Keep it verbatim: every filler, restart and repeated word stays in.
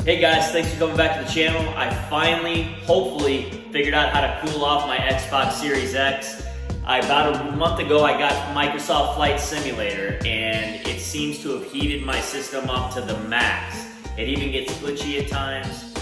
Hey guys, thanks for coming back to the channel. I finally, hopefully, figured out how to cool off my Xbox Series X. I, about a month ago, I got Microsoft Flight Simulator, and it seems to have heated my system up to the max. It even gets glitchy at times.